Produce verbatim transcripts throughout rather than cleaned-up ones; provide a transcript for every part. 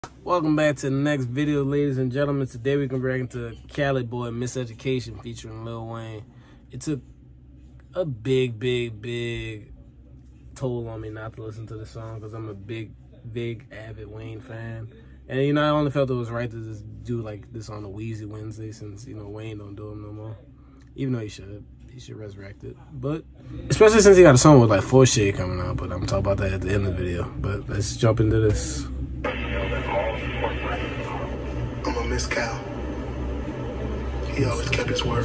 Welcome back to the next video, ladies and gentlemen. Today we're gonna bring into Cali Boy Miseducation featuring Lil Wayne. It took a big, big, big toll on me not to listen to the song because I'm a big, big, avid Wayne fan. And you know, I only felt it was right to just do like this on a Wheezy Wednesday since, you know, Wayne don't do them no more. Even though he should. He should resurrect it. But, especially since he got a song with like four Shade coming out. But I'm talking about that at the end of the video. But let's jump into this. I'm gonna miss Cal. He always kept his word.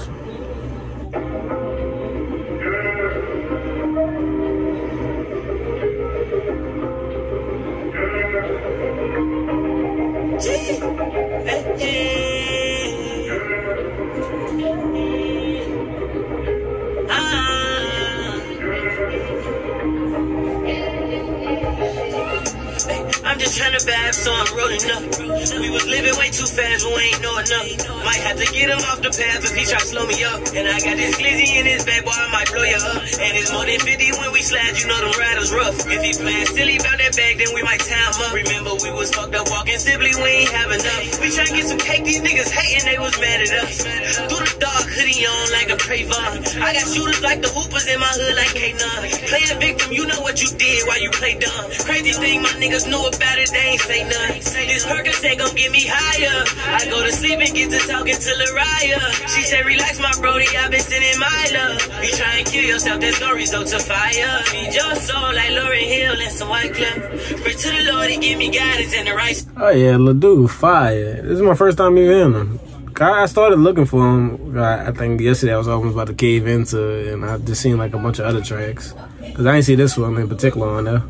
I'm just trying to vibe, so I'm rolling up. We was living way too fast, but we ain't know enough. Might have to get him off the path if he try to slow me up. And I got this glizzy in his back, boy, I might blow you up. And it's more than fifty when we slide, you know them riders rough. If he playing silly about that bag, then we might time up. Remember, we was fucked up walking simply, we ain't have enough. We try to get some cake, these niggas hating, they was mad at us. Through the dark, hoodie on like a Trayvon. I got shooters like the hoopers in my hood like K nine. Playing victim, you know what you did while you play dumb. Crazy thing, my niggas knew about it, they ain't say nothing. This Percocet gon' get me higher. I go to sleep and get to talking to Lariah. She said, relax, my brody, I've been sending my love. You try and kill yourself, there's no result to fire. Feed your soul like Lauryn Hill and some White Club. Pray to the Lord, he give me guidance and the right. Oh yeah, Lil Dude, fire. This is my first time even hearing him. I started looking for him. I think yesterday I was almost about to cave into it, and I just seen like a bunch of other tracks. Cause I didn't see this one in particular on there.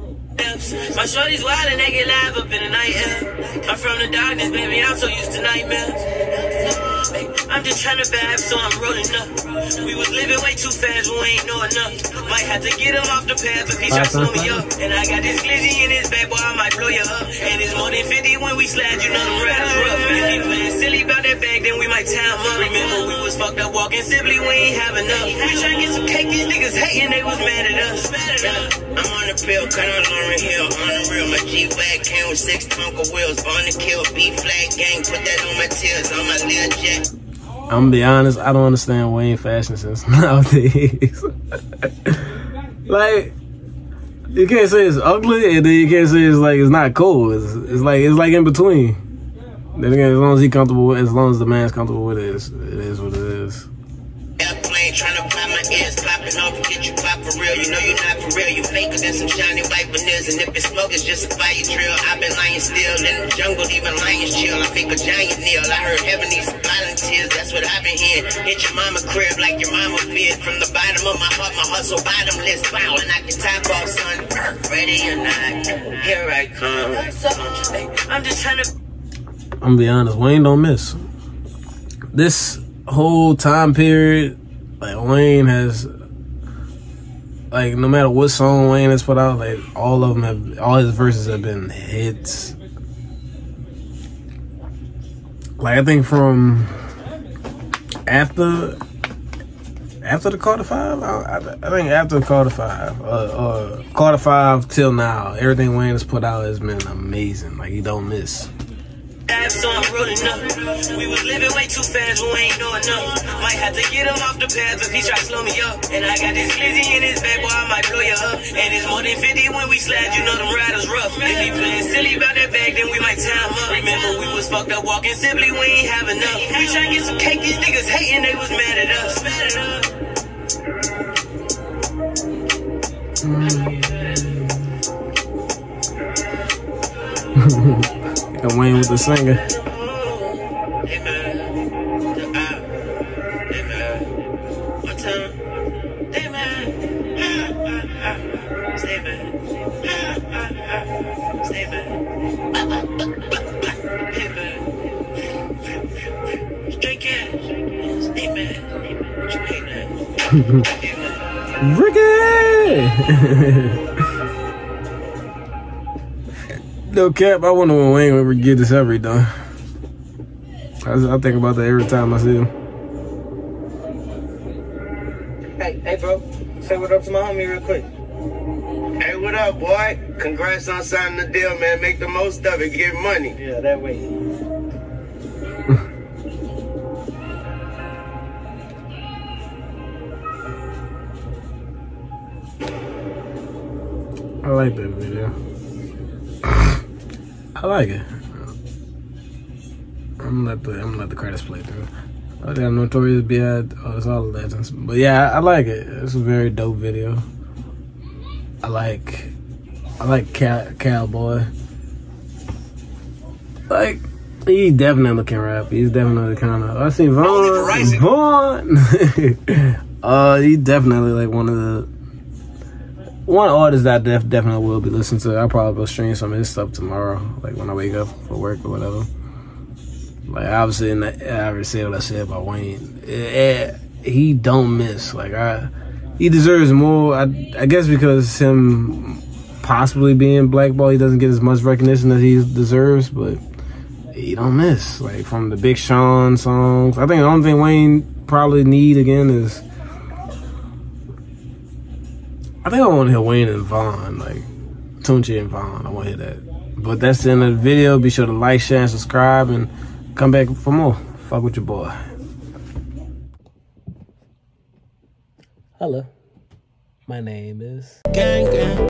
My shorty's wild and they get live up in the night air. I'm from the darkness, baby, I'm so used to nightmares. I'm just trying to vibe, so I'm rolling up. We was living way too fast, we ain't know enough. Might have to get him off the path if he try to slow me up. And I got this glizzy in his back, boy, I might blow you up. And it's more than fifty when we slide, you know them riders rough. If he playing silly about that bag, then we might time up. Remember, we was fucked up walking simply, we ain't have enough. We tryna get some cake, these niggas hating, they was mad at us. I'm on the pill, cut on Lauryn Hill, on the real. My G-Wag came with six Tonka wheels, on the kill, B-flag gang, put that on my tears, on my little jet. I'm gonna be honest, I don't understand Wayne fashion sense nowadays. Like, you can't say it's ugly, and then you can't say it's like it's not cool. It's, it's like it's like in between. Then again, as long as he comfortable with, as long as the man's comfortable with it, it's, it is what it is. Airplane trying to pop my ears, popping off and get you pop for real. You know you're not for real. You faker than some shiny white veneers, and if it's smoke, it's just a fire drill. I've been lying still in the jungle, even lions chill. I make a giant kneel. I heard heaven needs volunteers. That's what I've been hearing. Hit your mama crib like your mama feared. From the bottom of my heart, my hustle bottomless. Wow, and knock your top off, son. Ready or not, here I come. I'm just trying to. I'm gonna be honest, Wayne don't miss. This whole time period, like Wayne has, like no matter what song Wayne has put out, like all of them have, all his verses have been hits. Like I think from after, after the Carter Five, I, I think after Carter Five, uh, uh, Carter Five till now, everything Wayne has put out has been amazing. Like he don't miss. So I'm rolling up. We was living way too fast, we ain't know enough. Might have to get him off the path if he try to slow me up. And I got this glizzy in his back, boy, I might blow you up. And it's more than fifty when we slide, you know them riders rough. If he playing silly about that bag, then we might time up. Remember, we was fucked up walking simply, we ain't have enough. We try to get some cake, these niggas hating, they was mad at us. And Wayne with the singer. Ricky! No cap, I wonder when Wayne will ever get this ever done. I, I think about that every time I see him. Hey, hey, bro. Say what up to my homie real quick. Hey, what up, boy? Congrats on signing the deal, man. Make the most of it. Get money. Yeah, that way. I like that video. I like it. I'm gonna let the I'm gonna let the credits play through. Oh, damn, Notorious B I Oh, it's all legends. But yeah, I, I like it. It's a very dope video. I like I like Cal Cowboy. Like, he definitely can rap. He's definitely kind of. I seen Vaughn. Vaughn. uh, he definitely like one of the one artist that I def definitely will be listening to. I'll probably go stream some of his stuff tomorrow, like when I wake up for work or whatever. Like, obviously, in the, I already said what I said about Wayne. It, it, he don't miss. Like, I, he deserves more. I, I guess because him possibly being blackballed, he doesn't get as much recognition as he deserves. But he don't miss. Like, from the Big Sean songs, I think the only thing Wayne probably need again is, I think I want to hear Wayne and Vaughn, like Tunchi and Vaughn. I want to hear that. But that's the end of the video. Be sure to like, share, and subscribe, and come back for more. Fuck with your boy. Hello. My name is... Gang, gang.